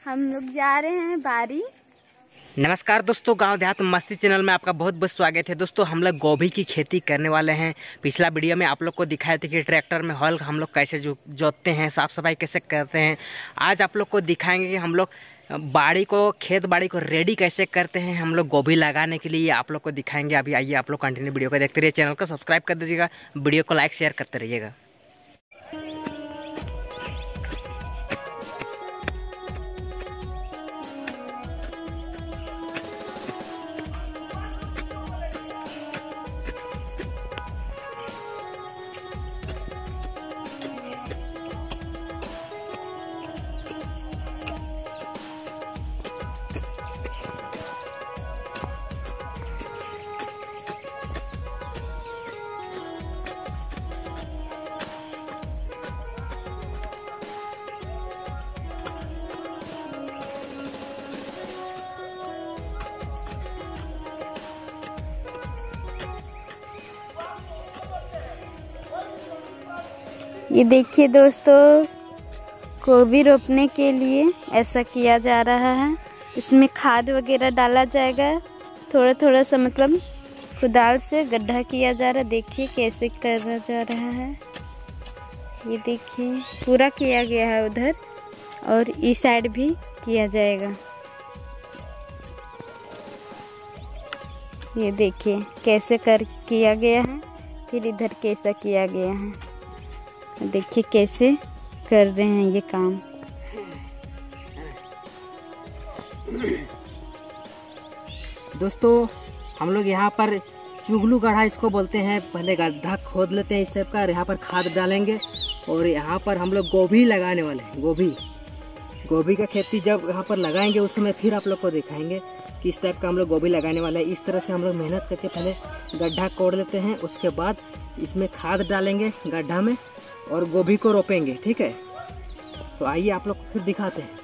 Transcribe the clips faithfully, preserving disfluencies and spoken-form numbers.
हम लोग जा रहे हैं बारी। नमस्कार दोस्तों, गांव देहात मस्ती चैनल में आपका बहुत बहुत स्वागत है। दोस्तों हम लोग गोभी की खेती करने वाले हैं। पिछला वीडियो में आप लोग को दिखाए थे कि ट्रैक्टर में हल हम लोग कैसे जो जोतते हैं, साफ सफाई कैसे करते हैं। आज आप लोग को दिखाएंगे कि हम लोग बाड़ी को, खेत बाड़ी को रेडी कैसे करते हैं हम लोग गोभी लगाने के लिए। आप लोग को दिखाएंगे। अभी आइए आप लोग कंटिन्यू वीडियो को देखते रहिए। चैनल को सब्सक्राइब कर दीजिएगा, वीडियो को लाइक शेयर करते रहिएगा। ये देखिए दोस्तों, गोभी रोपने के लिए ऐसा किया जा रहा है। इसमें खाद वगैरह डाला जाएगा। थोड़ा थोड़ा सा मतलब कुदाल से गड्ढा किया जा रहा है। देखिए कैसे करा जा रहा है। ये देखिए पूरा किया गया है उधर, और इस साइड भी किया जाएगा। ये देखिए कैसे कर किया गया है, फिर इधर कैसा किया गया है। देखिए कैसे कर रहे हैं ये काम। दोस्तों हम लोग यहाँ पर चुगलू गड्ढा इसको बोलते हैं। पहले गड्ढा खोद लेते हैं इस टाइप का, और यहाँ पर खाद डालेंगे। और यहाँ पर हम लोग गोभी लगाने वाले हैं। गोभी गोभी का खेती जब यहाँ पर लगाएंगे उस समय फिर आप लोग को दिखाएंगे कि इस टाइप का हम लोग गोभी लगाने वाले हैं। इस तरह से हम लोग मेहनत करके पहले गड्ढा कोड़ लेते हैं, उसके बाद इसमें खाद डालेंगे गड्ढा में और गोभी को रोपेंगे। ठीक है, तो आइए आप लोग को फिर दिखाते हैं।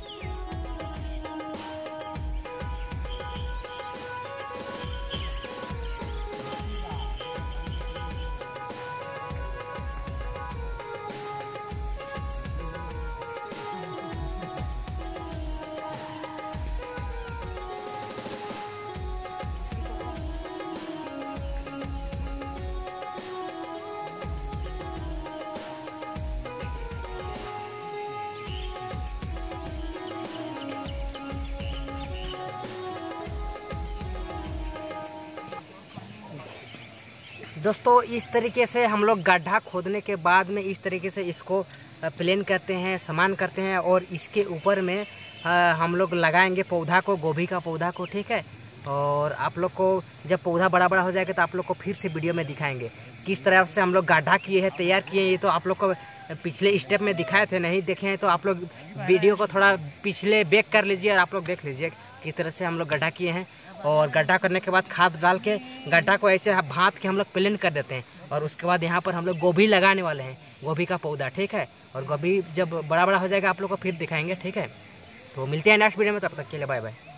दोस्तों इस तरीके से हम लोग गड्ढा खोदने के बाद में इस तरीके से इसको प्लेन करते हैं, समान करते हैं, और इसके ऊपर में हम लोग लगाएंगे पौधा को, गोभी का पौधा को। ठीक है, और आप लोग को जब पौधा बड़ा बड़ा हो जाएगा तो आप लोग को फिर से वीडियो में दिखाएंगे किस तरह से हम लोग गड्ढा किए हैं, तैयार किए हैं। ये तो आप लोग को पिछले स्टेप में दिखाए थे, नहीं देखे हैं तो आप लोग वीडियो को थोड़ा पिछले बैक कर लीजिए और आप लोग देख लीजिए किस तरह से हम लोग गड्ढा किए हैं। और गड्ढा करने के बाद खाद डाल के गड्ढा को ऐसे भांत के हम लोग प्लेन कर देते हैं, और उसके बाद यहाँ पर हम लोग गोभी लगाने वाले हैं, गोभी का पौधा। ठीक है, और गोभी जब बड़ा बड़ा हो जाएगा आप लोग को फिर दिखाएंगे। ठीक है, तो मिलते हैं नेक्स्ट वीडियो में, तब तक के लिए बाय बाय।